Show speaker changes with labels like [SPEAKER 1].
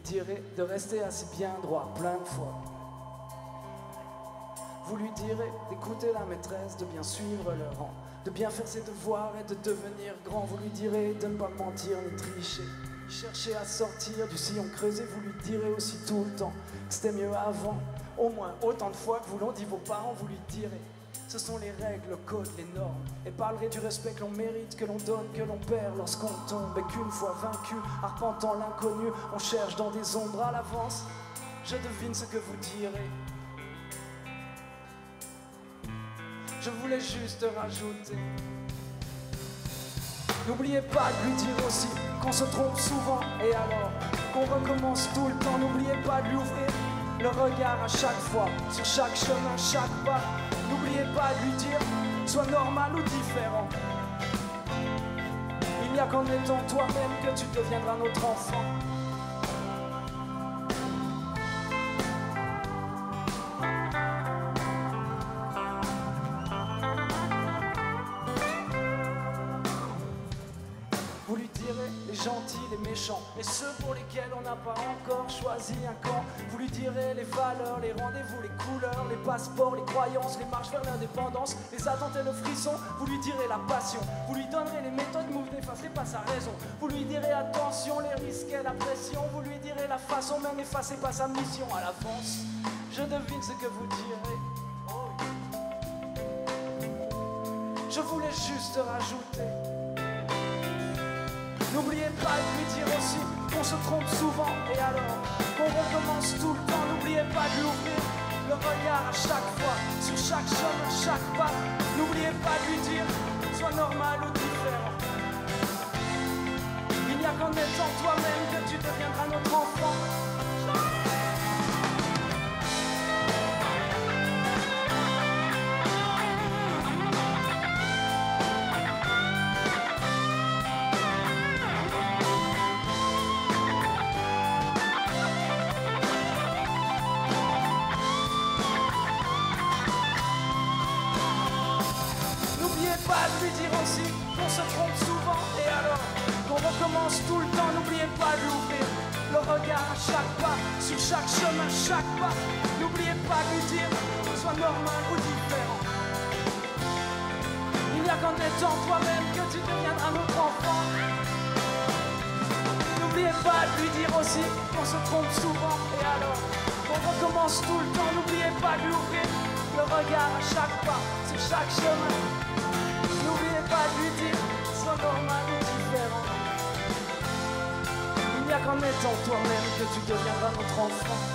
[SPEAKER 1] direz de rester assis bien droit plein de fois. Vous lui direz d'écouter la maîtresse, de bien suivre le rang, de bien faire ses devoirs et de devenir grand. Vous lui direz de ne pas mentir ni tricher, chercher à sortir du sillon creusé. Vous lui direz aussi tout le temps que c'était mieux avant. Au moins autant de fois que vous l'ont dit vos parents. Vous lui direz ce sont les règles, le code, les normes, et parlerez du respect que l'on mérite, que l'on donne, que l'on perd lorsqu'on tombe, et qu'une fois vaincu, arpentant l'inconnu, on cherche dans des ombres à l'avance. Je devine ce que vous direz. Je voulais juste rajouter, n'oubliez pas de lui dire aussi qu'on se trompe souvent, et alors qu'on recommence tout le temps. N'oubliez pas de lui ouvrir le regard à chaque fois, sur chaque chemin, chaque pas. N'oubliez pas de lui dire, sois normal ou différent. Il n'y a qu'en étant toi-même que tu deviendras notre enfant. Vous lui direz les gentils, les méchants, et ceux pour lesquels on n'a pas encore choisi un camp. Vous lui direz les valeurs, les rendez-vous, les couleurs, les passeports, les croyances, les marches vers l'indépendance, les attentes et le frisson. Vous lui direz la passion, vous lui donnerez les méthodes, vous n'effacerez pas sa raison. Vous lui direz attention, les risques et la pression. Vous lui direz la façon, même n'effacez pas sa mission à l'avance. Je devine ce que vous direz. Je voulais juste rajouter, n'oubliez pas de lui dire aussi qu'on se trompe souvent, et alors qu'on recommence tout le temps. N'oubliez pas de lui ouvrir le regard à chaque fois, sur chaque chemin, chaque pas. N'oubliez pas de lui dire, sois normal ou différent. Il n'y a qu'en étant toi-même que tu deviendras notre enfant. Pas de lui dire aussi qu'on se trompe souvent, et alors qu'on recommence tout le temps. N'oubliez pas de lui ouvrir le regard à chaque pas, sur chaque chemin, chaque pas. N'oubliez pas de lui dire sois normal ou différent. Il n'y a qu'en étant toi-même que tu deviendras notre enfant. N'oubliez pas de lui dire aussi qu'on se trompe souvent, et alors qu'on recommence tout le temps. N'oubliez pas de lui ouvrir le regard à chaque pas, sur chaque chemin. N'oubliez pas de lui dire, sois normal ou différent. Il n'y a qu'en étant toi-même que tu deviendras notre enfant.